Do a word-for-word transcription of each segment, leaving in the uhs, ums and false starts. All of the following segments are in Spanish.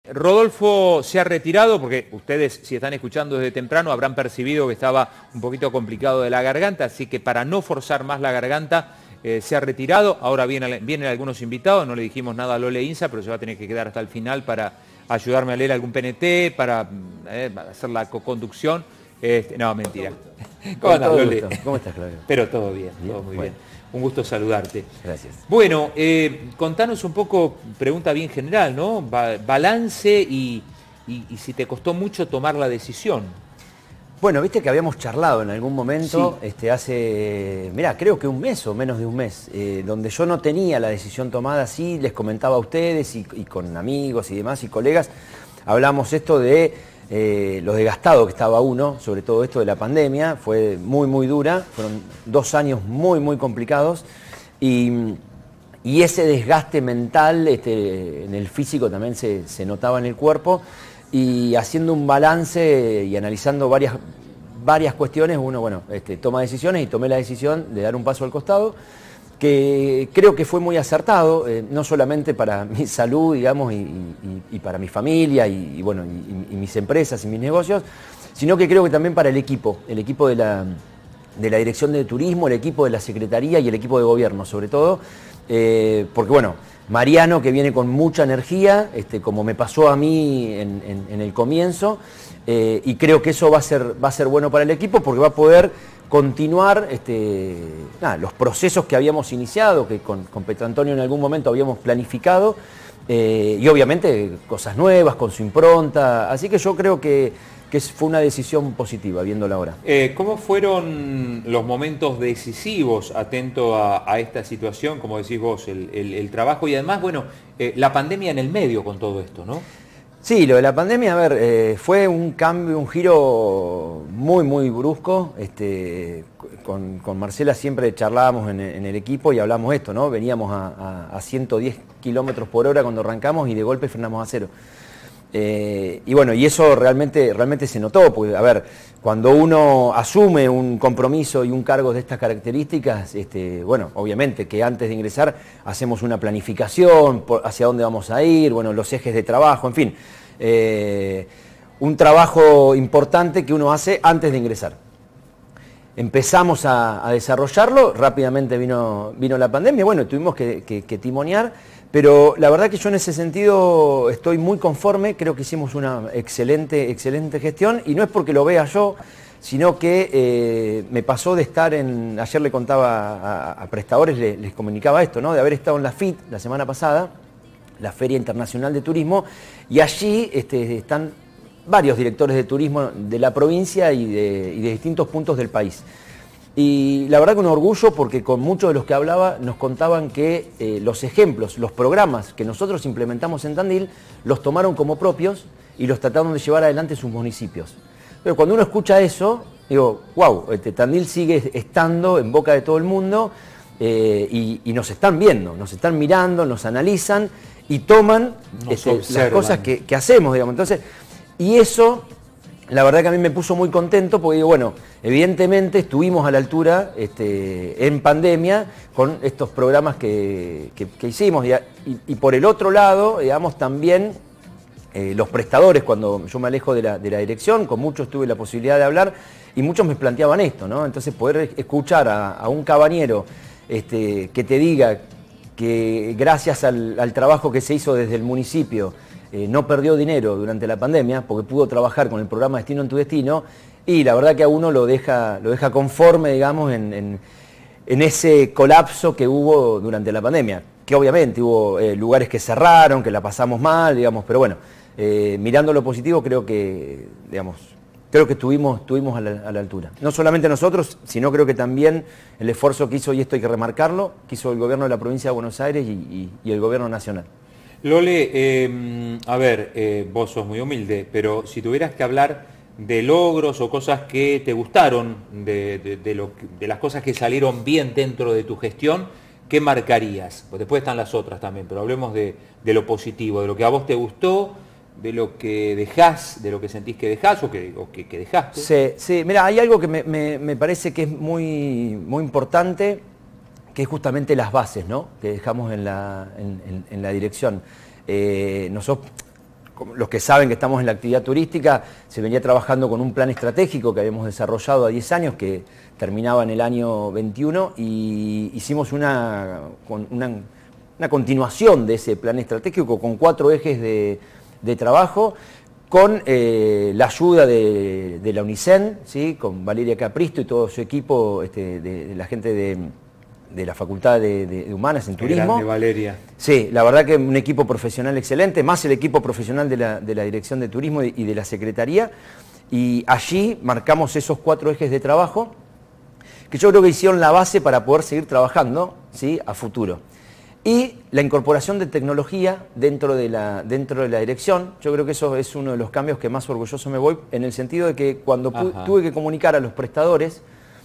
Rodolfo se ha retirado porque ustedes, si están escuchando desde temprano, habrán percibido que estaba un poquito complicado de la garganta, así que para no forzar más la garganta, eh, se ha retirado. Ahora vienen, vienen algunos invitados, no le dijimos nada a Lole Insa, pero se va a tener que quedar hasta el final para ayudarme a leer algún P N T, para, eh, para hacer la co-conducción. Este, no, mentira. ¿Cómo andás, Lole? ¿Cómo estás, Claudio? Pero todo bien, ¿Bien? todo muy Bueno. bien. Un gusto saludarte. Gracias. Bueno, eh, contanos un poco, pregunta bien general, ¿no? Ba- balance y, y, y si te costó mucho tomar la decisión. Bueno, viste que habíamos charlado en algún momento, Sí. este, hace, mirá, creo que un mes o menos de un mes, eh, donde yo no tenía la decisión tomada, sí, les comentaba a ustedes y, y con amigos y demás y colegas, hablamos esto de eh, lo desgastado que estaba uno, sobre todo esto de la pandemia, fue muy, muy dura, fueron dos años muy, muy complicados y, y ese desgaste mental este, en el físico también se, se notaba en el cuerpo. Y haciendo un balance y analizando varias, varias cuestiones, uno bueno, este, toma decisiones y tomé la decisión de dar un paso al costado, que creo que fue muy acertado, eh, no solamente para mi salud, digamos, y, y, y para mi familia, y, y bueno, y, y mis empresas y mis negocios, sino que creo que también para el equipo, el equipo de la, de la Dirección de Turismo, el equipo de la Secretaría y el equipo de Gobierno, sobre todo, eh, porque bueno, Mariano, que viene con mucha energía, este, como me pasó a mí en, en, en el comienzo, eh, y creo que eso va a ser, va a ser bueno para el equipo porque va a poder continuar este, nada, los procesos que habíamos iniciado, que con, con Petro Antonio en algún momento habíamos planificado, eh, y obviamente cosas nuevas, con su impronta, así que yo creo que, que fue una decisión positiva, viéndola ahora. Eh, ¿Cómo fueron los momentos decisivos atento a, a esta situación, como decís vos, el, el, el trabajo y además, bueno, eh, la pandemia en el medio con todo esto, ¿no? Sí, lo de la pandemia, a ver, eh, fue un cambio, un giro muy, muy brusco. Este, con, con Marcela siempre charlábamos en, en el equipo y hablamos esto, ¿no? Veníamos a, a, a ciento diez kilómetros por hora cuando arrancamos y de golpe frenamos a cero. Eh, y bueno, y eso realmente, realmente se notó, porque a ver, cuando uno asume un compromiso y un cargo de estas características, este, bueno, obviamente que antes de ingresar hacemos una planificación por hacia dónde vamos a ir, bueno, los ejes de trabajo, en fin, eh, un trabajo importante que uno hace antes de ingresar. Empezamos a, a desarrollarlo, rápidamente vino, vino la pandemia, bueno, tuvimos que, que, que timonear. Pero la verdad que yo en ese sentido estoy muy conforme, creo que hicimos una excelente, excelente gestión y no es porque lo vea yo, sino que eh, me pasó de estar en, ayer le contaba a, a prestadores, les, les comunicaba esto, ¿no? De haber estado en la F I T la semana pasada, la Feria Internacional de Turismo, y allí este, están varios directores de turismo de la provincia y de, y de distintos puntos del país. Y la verdad que un orgullo porque con muchos de los que hablaba nos contaban que eh, los ejemplos, los programas que nosotros implementamos en Tandil, los tomaron como propios y los trataron de llevar adelante en sus municipios. Pero cuando uno escucha eso, digo, wow, este, Tandil sigue estando en boca de todo el mundo eh, y, y nos están viendo, nos están mirando, nos analizan y toman este, las cosas que, que hacemos, digamos. Entonces, y eso... La verdad que a mí me puso muy contento porque digo, bueno, evidentemente estuvimos a la altura este, en pandemia con estos programas que, que, que hicimos y, y, y por el otro lado, digamos, también eh, los prestadores, cuando yo me alejo de la, de la dirección, con muchos tuve la posibilidad de hablar y muchos me planteaban esto, ¿no? Entonces poder escuchar a, a un cabañero este, que te diga que gracias al, al trabajo que se hizo desde el municipio, Eh, no perdió dinero durante la pandemia porque pudo trabajar con el programa Destino en tu Destino y la verdad que a uno lo deja, lo deja conforme, digamos, en, en, en ese colapso que hubo durante la pandemia, que obviamente hubo eh, lugares que cerraron, que la pasamos mal, digamos, pero bueno, eh, mirando lo positivo creo que, digamos, creo que estuvimos, estuvimos a, la, a la altura. No solamente nosotros, sino creo que también el esfuerzo que hizo, y esto hay que remarcarlo, que hizo el gobierno de la provincia de Buenos Aires y, y, y el gobierno nacional. Lole, eh, a ver, eh, vos sos muy humilde, pero si tuvieras que hablar de logros o cosas que te gustaron, de, de, de, lo, de las cosas que salieron bien dentro de tu gestión, ¿qué marcarías? Pues después están las otras también, pero hablemos de, de lo positivo, de lo que a vos te gustó, de lo que dejás, de lo que sentís que dejás o que, o que, que dejaste. Sí, sí, mira, hay algo que me, me, me parece que es muy, muy importante, que es justamente las bases, ¿no?, que dejamos en la, en, en, en la dirección. Eh, nosotros, los que saben que estamos en la actividad turística, se venía trabajando con un plan estratégico que habíamos desarrollado a diez años, que terminaba en el año veintiuno, y hicimos una, una, una continuación de ese plan estratégico con cuatro ejes de, de trabajo, con eh, la ayuda de, de la UNICEN, ¿sí? Con Valeria Capristo y todo su equipo, este, de, de la gente de... de la Facultad de, de, de Humanas en Turismo. Grande, Valeria. Sí, la verdad que un equipo profesional excelente, más el equipo profesional de la, de la Dirección de Turismo y de la Secretaría, y allí marcamos esos cuatro ejes de trabajo, que yo creo que hicieron la base para poder seguir trabajando, ¿sí? A futuro. Y la incorporación de tecnología dentro de, la, dentro de la dirección, yo creo que eso es uno de los cambios que más orgulloso me voy, en el sentido de que cuando tuve que comunicar a los prestadores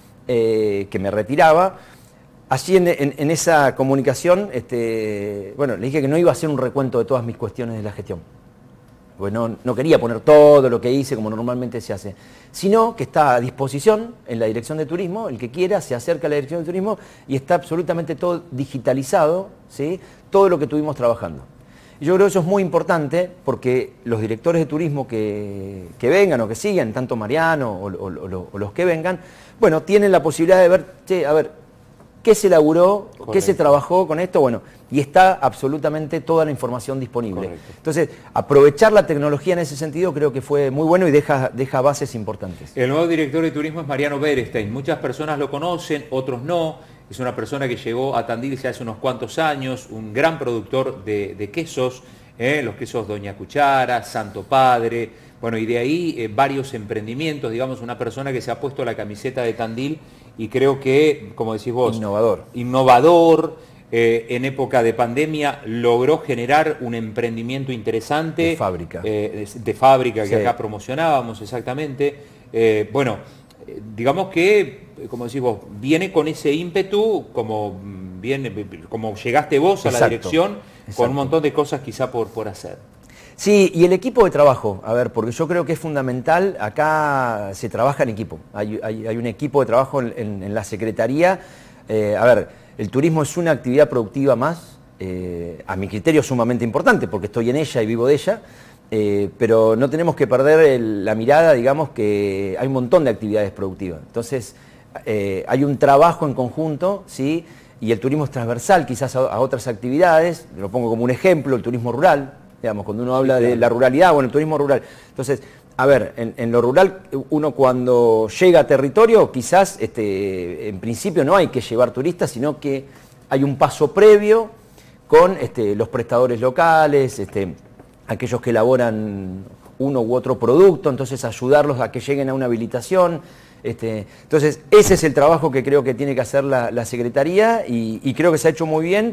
eh, que me retiraba, allí en, en, en esa comunicación, este, bueno, le dije que no iba a hacer un recuento de todas mis cuestiones de la gestión. Pues no, no quería poner todo lo que hice como normalmente se hace, sino que está a disposición en la Dirección de Turismo, el que quiera se acerca a la Dirección de Turismo y está absolutamente todo digitalizado, ¿sí? Todo lo que estuvimos trabajando. Y yo creo que eso es muy importante porque los directores de turismo que, que vengan o que sigan, tanto Mariano o, o, o, o los que vengan, bueno, tienen la posibilidad de ver, che, a ver, ¿qué se elaboró? Correcto. ¿Qué se trabajó con esto? Bueno, y está absolutamente toda la información disponible. Correcto. Entonces, aprovechar la tecnología en ese sentido creo que fue muy bueno y deja, deja bases importantes. El nuevo director de turismo es Mariano Berestein. Muchas personas lo conocen, otros no. Es una persona que llegó a Tandil ya hace unos cuantos años, un gran productor de, de quesos, ¿eh? Los quesos Doña Cuchara, Santo Padre, bueno, y de ahí eh, varios emprendimientos, digamos, una persona que se ha puesto la camiseta de Tandil y creo que, como decís vos, innovador, innovador eh, en época de pandemia logró generar un emprendimiento interesante. De fábrica. Eh, de, de fábrica, que sí. Acá promocionábamos exactamente. Eh, bueno, digamos que, como decís vos, viene con ese ímpetu, como, viene, como llegaste vos a exacto, la dirección, exacto. Con un montón de cosas quizá por, por hacer. Sí, y el equipo de trabajo, a ver, porque yo creo que es fundamental, acá se trabaja en equipo, hay, hay, hay un equipo de trabajo en, en, en la Secretaría. Eh, a ver, el turismo es una actividad productiva más, eh, a mi criterio sumamente importante, porque estoy en ella y vivo de ella, eh, pero no tenemos que perder el, la mirada, digamos, que hay un montón de actividades productivas. Entonces, eh, hay un trabajo en conjunto, ¿sí? Y el turismo es transversal quizás a, a otras actividades, lo pongo como un ejemplo, el turismo rural. Digamos, cuando uno habla sí, claro. de la ruralidad, bueno, el turismo rural. Entonces, a ver, en, en lo rural, uno cuando llega a territorio, quizás, este, en principio no hay que llevar turistas, sino que hay un paso previo con este, los prestadores locales, este, aquellos que elaboran uno u otro producto, entonces ayudarlos a que lleguen a una habilitación. Este, entonces, ese es el trabajo que creo que tiene que hacer la, la Secretaría y, y creo que se ha hecho muy bien.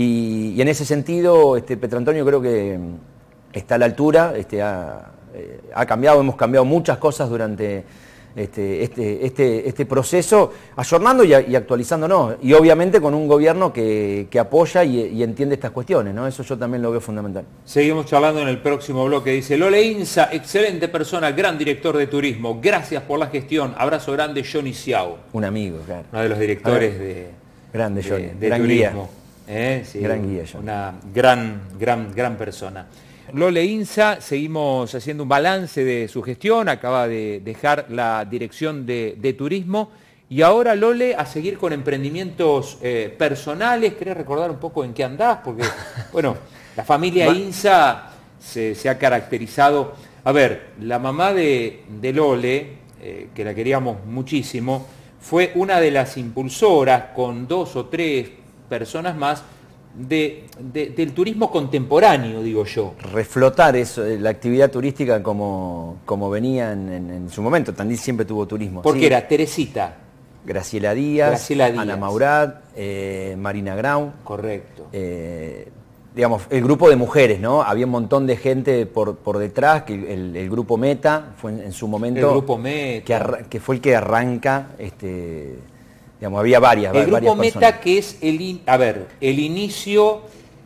Y, y en ese sentido, este, Petrantonio creo que está a la altura, este, ha, eh, ha cambiado, hemos cambiado muchas cosas durante este, este, este, este proceso, ayornando y, y actualizándonos, y obviamente con un gobierno que, que apoya y, y entiende estas cuestiones, ¿no? Eso yo también lo veo fundamental. Seguimos charlando en el próximo bloque. Dice Lole Inza, excelente persona, gran director de turismo, gracias por la gestión, abrazo grande, Johnny Xiao. Un amigo, claro. Uno de los directores de, grande, Johnny. de, de gran turismo. Guía. Eh, sí, gran guía, Johnny. Una gran, gran, gran persona. Lole Inza, seguimos haciendo un balance de su gestión, acaba de dejar la dirección de, de turismo y ahora, Lole, a seguir con emprendimientos eh, personales. ¿Querés recordar un poco en qué andás? Porque, bueno, la familia Inza se, se ha caracterizado. A ver, la mamá de, de Lole, eh, que la queríamos muchísimo, fue una de las impulsoras con dos o tres personas más de, de, del turismo contemporáneo, digo yo. Reflotar eso, la actividad turística como, como venía en, en, en su momento. Tandil siempre tuvo turismo. Porque sí. Era Teresita. Graciela Díaz, Graciela Díaz. Ana Maurat, eh, Marina Grau. Correcto. Eh, digamos, el grupo de mujeres, ¿no? Había un montón de gente por, por detrás, que el, el grupo Meta fue en, en su momento... El grupo Meta. Que, arra, que fue el que arranca... Este, digamos, había varias, el varias grupo personas. Meta, que es el, in, a ver, el inicio,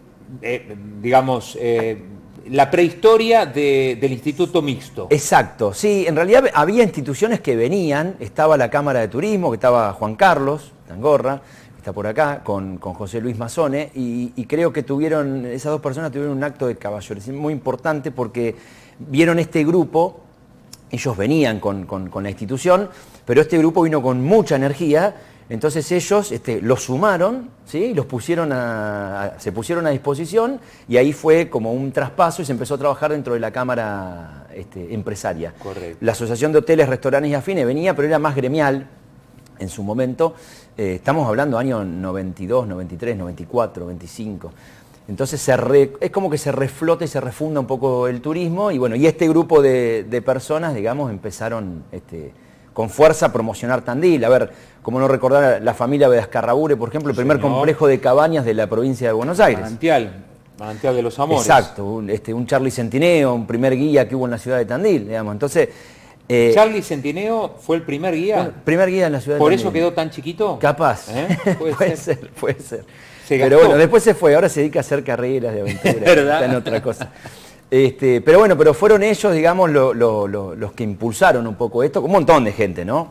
eh, digamos, eh, la prehistoria de, del Instituto Mixto. Exacto, sí, en realidad había instituciones que venían, estaba la Cámara de Turismo, que estaba Juan Carlos Tangorra, está por acá, con, con José Luis Mazzone, y, y creo que tuvieron, esas dos personas tuvieron un acto de caballerosidad muy importante porque vieron este grupo, ellos venían con, con, con la institución, pero este grupo vino con mucha energía, entonces ellos este, los sumaron, ¿sí? Los pusieron a, a, se pusieron a disposición y ahí fue como un traspaso y se empezó a trabajar dentro de la Cámara este, empresaria. Correcto. La Asociación de Hoteles, Restaurantes y Afines venía, pero era más gremial en su momento. Eh, estamos hablando años noventa y dos, noventa y tres, noventa y cuatro, noventa y cinco. Entonces se re, es como que se reflota y se refunda un poco el turismo y bueno, y este grupo de, de personas, digamos, empezaron este, con fuerza a promocionar Tandil. A ver, como no recordar la familia Bedascarrabure, por ejemplo, el primer Señor. complejo de cabañas de la provincia de Buenos Aires. Manantial, Manantial de los Amores. Exacto, un, este, un Charlie Centineo, un primer guía que hubo en la ciudad de Tandil, digamos. Entonces, Eh, ¿Charlie Centineo fue el primer guía? Bueno, primer guía en la ciudad de ¿Por Tandil. eso quedó tan chiquito? Capaz. ¿Eh? Puede, puede ser? ser, puede ser. Se pero gastó. bueno, después se fue, ahora se dedica a hacer carreras de aventura, ¿Verdad? está en otra cosa. Este, pero bueno, pero fueron ellos, digamos, lo, lo, lo, los que impulsaron un poco esto, un montón de gente, ¿no?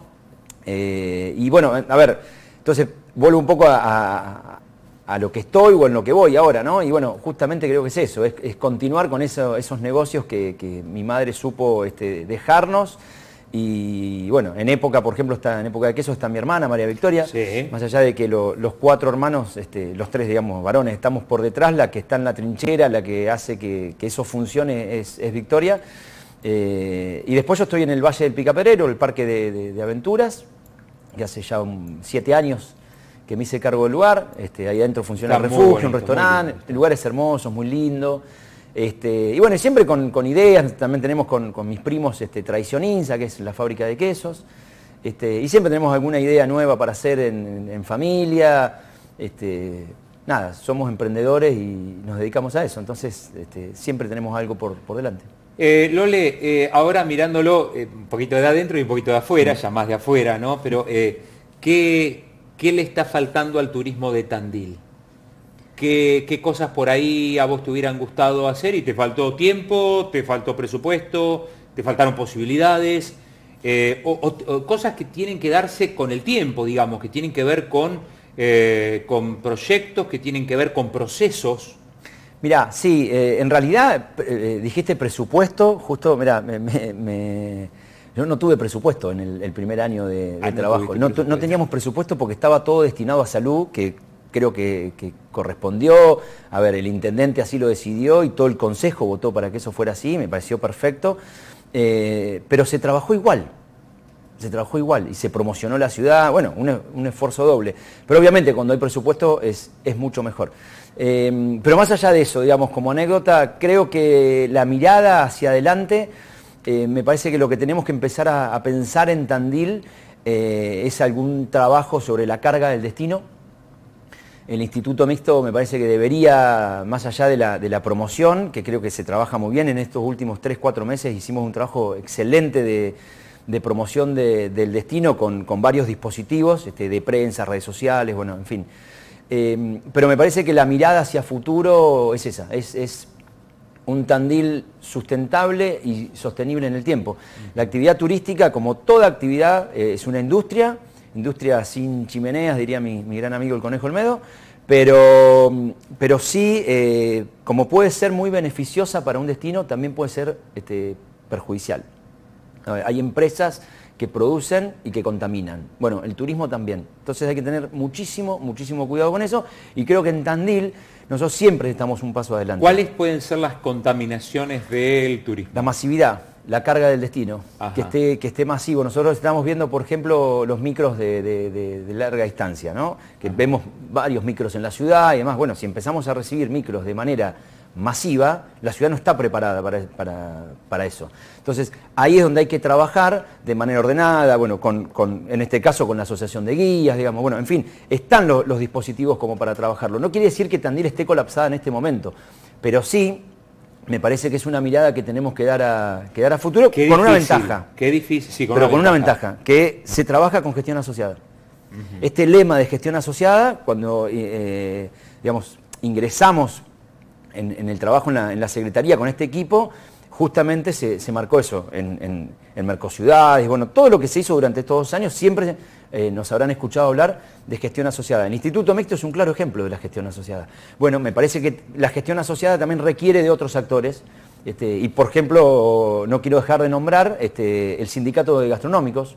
Eh, y bueno, a ver, entonces vuelvo un poco a, a, a lo que estoy o en lo que voy ahora, ¿no? Y bueno, justamente creo que es eso, es, es continuar con eso, esos negocios que, que mi madre supo este, dejarnos. Y bueno, en época, por ejemplo, está en época de queso está mi hermana, María Victoria. Sí. Más allá de que lo, los cuatro hermanos, este, los tres, digamos, varones, estamos por detrás, la que está en la trinchera, la que hace que, que eso funcione es, es Victoria. Eh, y después yo estoy en el Valle del Picaperero, el parque de, de, de aventuras, que hace ya un, siete años que me hice cargo del lugar. Este, ahí adentro funciona Está el muy refugio, bonito, un restaurante, muy el lugar es hermoso, muy lindo. Este, y bueno, siempre con, con ideas, también tenemos con, con mis primos este, Traicioninza, que es la fábrica de quesos, este, y siempre tenemos alguna idea nueva para hacer en, en, en familia. Este, nada, somos emprendedores y nos dedicamos a eso, entonces este, siempre tenemos algo por, por delante. Eh, Lole, eh, ahora mirándolo eh, un poquito de adentro y un poquito de afuera, ya más de afuera, ¿no? Pero, eh, ¿qué, ¿qué le está faltando al turismo de Tandil? ¿Qué, ¿Qué cosas por ahí a vos te hubieran gustado hacer y te faltó tiempo, te faltó presupuesto, te faltaron posibilidades? Eh, o, o, o cosas que tienen que darse con el tiempo, digamos, que tienen que ver con, eh, con proyectos, que tienen que ver con procesos. Mirá, sí, eh, en realidad eh, dijiste presupuesto, justo, mirá, me, me, me, yo no tuve presupuesto en el, el primer año de, de Ah, no trabajo. No, tuviste no teníamos presupuesto porque estaba todo destinado a salud, que creo que, que correspondió. A ver, el intendente así lo decidió y todo el consejo votó para que eso fuera así, me pareció perfecto. Eh, pero se trabajó igual, se trabajó igual y se promocionó la ciudad, bueno, un, un esfuerzo doble. Pero obviamente cuando hay presupuesto es, es mucho mejor. Eh, pero más allá de eso, digamos, como anécdota, creo que la mirada hacia adelante, eh, me parece que lo que tenemos que empezar a, a pensar en Tandil eh, es algún trabajo sobre la carga del destino. El Instituto Mixto me parece que debería, más allá de la, de la promoción, que creo que se trabaja muy bien en estos últimos tres, cuatro meses, hicimos un trabajo excelente de, de promoción de, del destino con, con varios dispositivos, este, de prensa, redes sociales, bueno, en fin. Eh, pero me parece que la mirada hacia futuro es esa, es, es un Tandil sustentable y sostenible en el tiempo. La actividad turística, como toda actividad, eh, es una industria, industria sin chimeneas, diría mi, mi gran amigo el Conejo Olmedo, pero, pero sí, eh, como puede ser muy beneficiosa para un destino, también puede ser este, perjudicial. A ver, hay empresas que producen y que contaminan. Bueno, el turismo también. Entonces hay que tener muchísimo, muchísimo cuidado con eso, y creo que en Tandil nosotros siempre estamos un paso adelante. ¿Cuáles pueden ser las contaminaciones del turismo? La masividad, la carga del destino, que esté, que esté masivo. Nosotros estamos viendo, por ejemplo, los micros de, de, de, de larga distancia, ¿no? Que Ajá. Vemos varios micros en la ciudad y demás. Bueno, si empezamos a recibir micros de manera masiva, la ciudad no está preparada para, para, para eso. Entonces, ahí es donde hay que trabajar de manera ordenada, bueno, con, con, en este caso con la asociación de guías, digamos, bueno, en fin, están los, los dispositivos como para trabajarlo. No quiere decir que Tandil esté colapsada en este momento, pero sí me parece que es una mirada que tenemos que dar a, que dar a futuro qué con difícil, una ventaja. Qué difícil, sí, con pero una con ventaja. una ventaja, que se trabaja con gestión asociada. Uh-huh. Este lema de gestión asociada, cuando eh, digamos, ingresamos en, en el trabajo en la, en la Secretaría con este equipo, justamente se, se marcó eso en, en, en Mercociudades, bueno, todo lo que se hizo durante estos dos años siempre eh, nos habrán escuchado hablar de gestión asociada. El Instituto Mixto es un claro ejemplo de la gestión asociada. Bueno, me parece que la gestión asociada también requiere de otros actores, este, y por ejemplo, no quiero dejar de nombrar este, el Sindicato de Gastronómicos,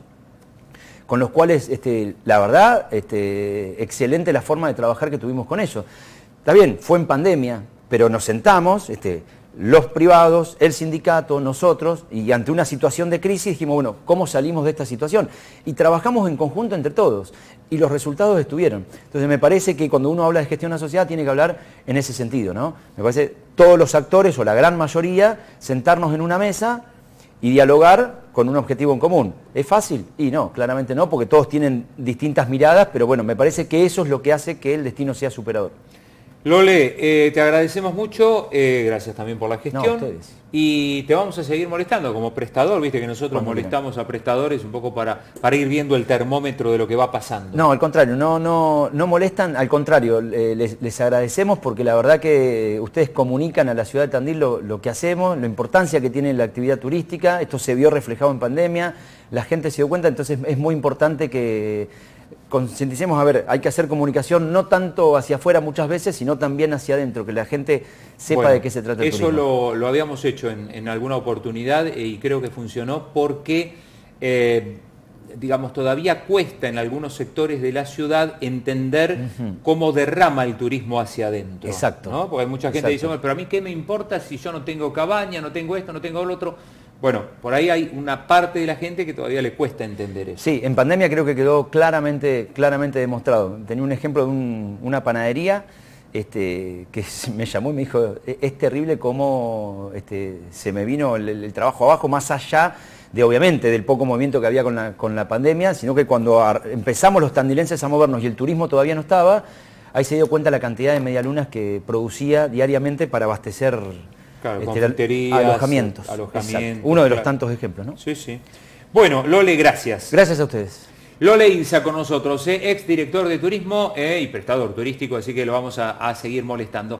con los cuales, este, la verdad, este, excelente la forma de trabajar que tuvimos con ellos. Está bien, fue en pandemia, pero nos sentamos, este, los privados, el sindicato, nosotros, y ante una situación de crisis dijimos, bueno, ¿cómo salimos de esta situación? Y trabajamos en conjunto entre todos, y los resultados estuvieron. Entonces me parece que cuando uno habla de gestión asociada tiene que hablar en ese sentido, ¿no? Me parece todos los actores, o la gran mayoría, sentarnos en una mesa y dialogar con un objetivo en común. ¿Es fácil? Y no, claramente no, porque todos tienen distintas miradas, pero bueno, me parece que eso es lo que hace que el destino sea superador. Lole, eh, te agradecemos mucho, eh, gracias también por la gestión. No, ustedes. Y te vamos a seguir molestando como prestador, viste que nosotros Cuando molestamos quieran. a prestadores un poco para, para ir viendo el termómetro de lo que va pasando. No, al contrario, no, no, no molestan, al contrario, eh, les, les agradecemos porque la verdad que ustedes comunican a la ciudad de Tandil lo, lo que hacemos, la importancia que tiene la actividad turística, esto se vio reflejado en pandemia, la gente se dio cuenta, entonces es muy importante que concienticemos, a ver, hay que hacer comunicación no tanto hacia afuera muchas veces, sino también hacia adentro, que la gente sepa bueno, de qué se trata el eso turismo. Lo, lo habíamos hecho en, en alguna oportunidad y creo que funcionó porque, eh, digamos, todavía cuesta en algunos sectores de la ciudad entender uh-huh. cómo derrama el turismo hacia adentro. Exacto. ¿no? Porque hay mucha gente Exacto. que dice, pero a mí qué me importa si yo no tengo cabaña, no tengo esto, no tengo lo otro. Bueno, por ahí hay una parte de la gente que todavía le cuesta entender eso. Sí, en pandemia creo que quedó claramente, claramente demostrado. Tenía un ejemplo de un, una panadería este, que me llamó y me dijo, es terrible cómo este, se me vino el, el trabajo abajo, más allá de obviamente del poco movimiento que había con la, con la pandemia, sino que cuando empezamos los tandilenses a movernos y el turismo todavía no estaba, ahí se dio cuenta la cantidad de medialunas que producía diariamente para abastecer Claro, este, alojamientos. alojamientos Uno de los claro. tantos ejemplos, ¿no? Sí, sí. Bueno, Lole, gracias. Gracias a ustedes. Lole Inza con nosotros, eh, ex director de turismo eh, y prestador turístico, así que lo vamos a, a seguir molestando.